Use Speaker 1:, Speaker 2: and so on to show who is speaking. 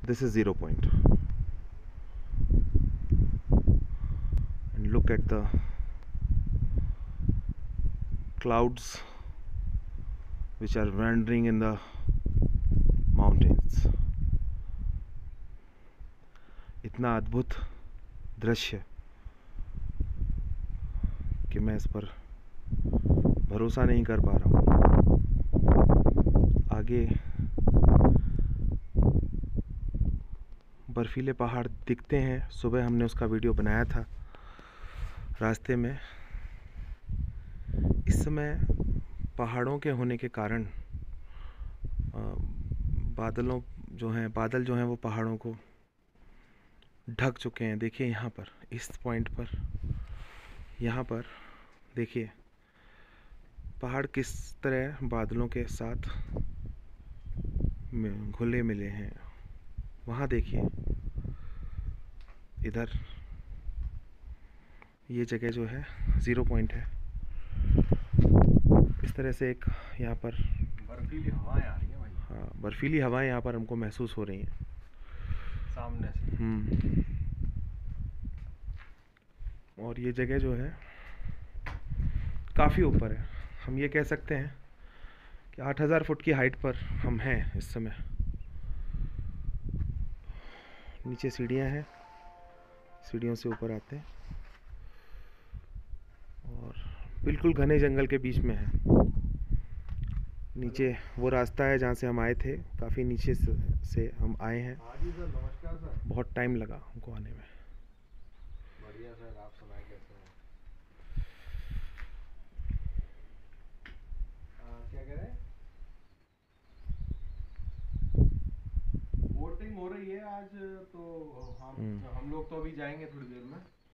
Speaker 1: this is 0 point, and look at the clouds which are wandering in the mountains. इतना अद्भुत दृश्य कि मैं इस पर भरोसा नहीं कर पा रहा हूँ। आगे बर्फीले पहाड़ दिखते हैं। सुबह हमने उसका वीडियो बनाया था रास्ते में। इस समय पहाड़ों के होने के कारण बादल जो हैं वो पहाड़ों को ढक चुके हैं। देखिए यहाँ पर, इस पॉइंट पर, यहाँ पर देखिए पहाड़ किस तरह बादलों के साथ घुले मिले हैं। वहाँ देखिए, इधर ये जगह जो है 0 पॉइंट है। इस तरह से एक यहाँ पर
Speaker 2: बर्फीली हवाएं आ रही हैं भाई।
Speaker 1: हाँ, बर्फीली हवाएं यहाँ पर हमको महसूस हो रही हैं
Speaker 2: सामने से।
Speaker 1: और ये जगह जो है काफ़ी ऊपर है। हम ये कह सकते हैं कि 8000 फुट की हाइट पर हम हैं इस समय। नीचे सीढ़ियाँ हैं, सीढ़ियों से ऊपर आते हैं और बिल्कुल घने जंगल के बीच में है। नीचे वो रास्ता है जहाँ से हम आए थे। काफ़ी नीचे से हम आए हैं।
Speaker 2: हाँ जी सर, नमस्कार सर।
Speaker 1: बहुत टाइम लगा हमको आने में।
Speaker 2: बढ़िया सर, आप सुनाएं कैसे हैं? क्या कह रहे हैं? वोटिंग हो रही है आज तो हम लोग तो अभी जाएंगे थोड़ी देर में।